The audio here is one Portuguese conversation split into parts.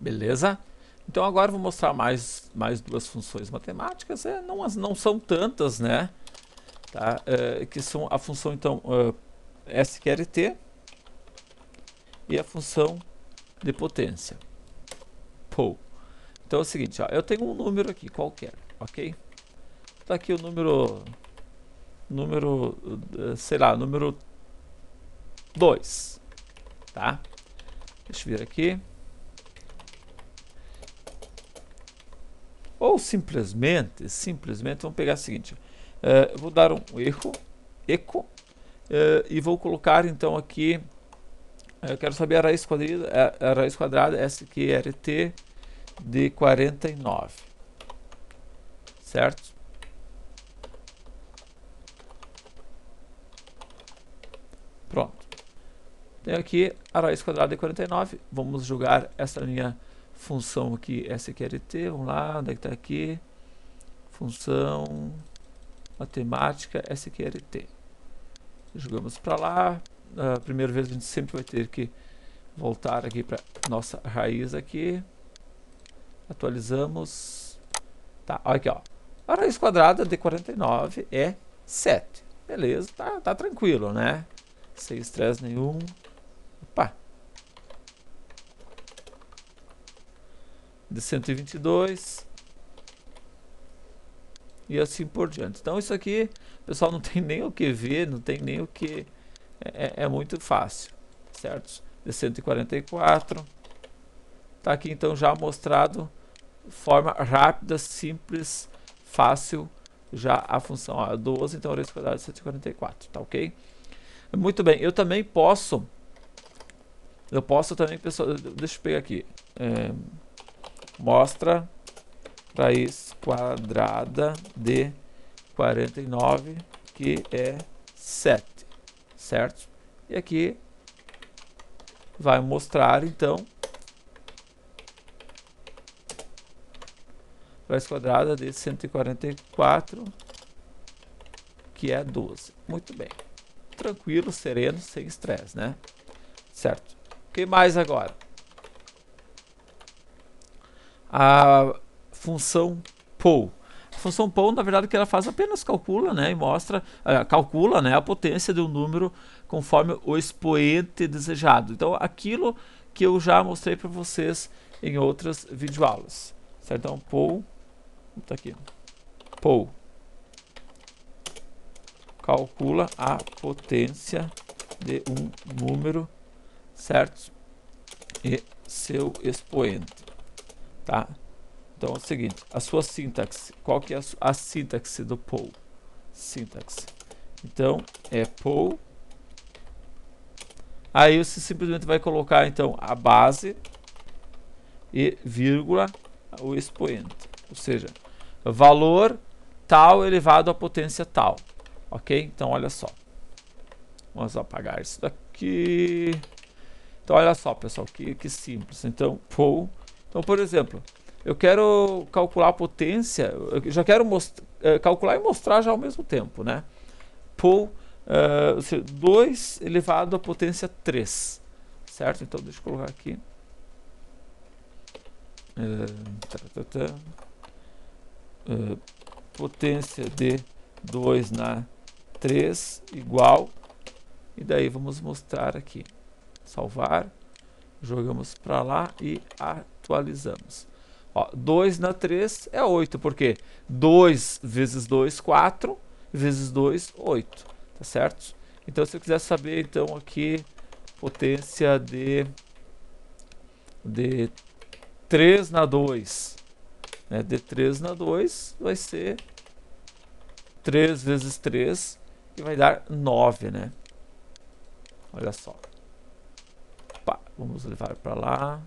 Beleza? Então agora eu vou mostrar mais duas funções matemáticas, não são tantas, né? Tá? Que são a função então sqrt e a função de potência, POU. Então é o seguinte, ó, eu tenho um número aqui qualquer, ok? Tá aqui o sei lá, número 2, tá? Deixa eu vir aqui. Ou simplesmente, vamos pegar o seguinte, eu vou dar um eco, e vou colocar então aqui, eu quero saber a raiz quadrada sqrt de 49, certo? Pronto. Tenho aqui a raiz quadrada de 49, vamos jogar essa minha função aqui, sqrt, vamos lá, onde é que está aqui? Função matemática sqrt. Jogamos para lá, a primeira vez a gente sempre vai ter que voltar aqui para nossa raiz aqui, atualizamos, tá, olha aqui ó, a raiz quadrada de 49 é 7, beleza, tá tranquilo, né, sem estresse nenhum. Opa. De 122 e assim por diante. Então isso aqui, pessoal, não tem nem o que ver, não tem nem o que, é muito fácil, certo? De 144, tá aqui então já mostrado, forma rápida, simples, fácil, já a função, ó, 12, então a raiz quadrada de 144, tá ok? Muito bem, eu posso também, pessoal, deixa eu pegar aqui, mostra raiz quadrada de 49, que é 7, certo? E aqui vai mostrar então raiz quadrada de 144, que é 12. Muito bem, tranquilo, sereno, sem estresse, né? Certo. O que mais agora? A função POU. A função POU, na verdade, o que ela faz apenas calcula, né, e mostra, calcula, né, a potência de um número conforme o expoente desejado. Então, aquilo que eu já mostrei para vocês em outras videoaulas. Certo? Então, POU, tá aqui, POU calcula a potência de um número, certo? E seu expoente, tá? Então é o seguinte, a sua sintaxe, qual que é a sintaxe do POU? Sintaxe. Então é POU. Aí você simplesmente vai colocar então a base e vírgula o expoente, ou seja, valor tal elevado à potência tal, ok? Então olha só, vamos apagar isso daqui. Então olha só, pessoal, que simples. Então POU, então por exemplo, eu quero calcular a potência, eu já quero calcular e mostrar já ao mesmo tempo, né? POU 2 elevado à potência 3, certo? Então deixa eu colocar aqui. Potência de 2 na 3 igual, e daí vamos mostrar aqui. Salvar, jogamos para lá e atualizamos. Ó, 2 na 3 é 8, porque 2 vezes 2, 4, vezes 2, 8, tá certo? Então, se eu quiser saber, então, aqui, potência de 3 na 2, né? De 3 na 2 vai ser 3 vezes 3, que vai dar 9, né? Olha só. Opa, vamos levar para lá.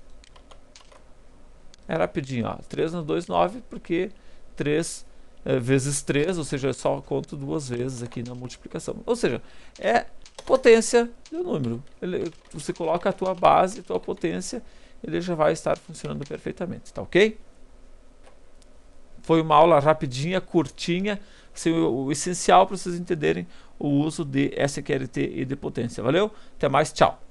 É rapidinho, ó. 3 no 2, 9, porque 3 vezes 3, ou seja, eu só conto duas vezes aqui na multiplicação. Ou seja, é potência do número. Você coloca a tua base, a tua potência, ele já vai estar funcionando perfeitamente, tá ok? Foi uma aula rapidinha, curtinha, assim, o essencial para vocês entenderem o uso de sqrt e de potência. Valeu? Até mais, tchau!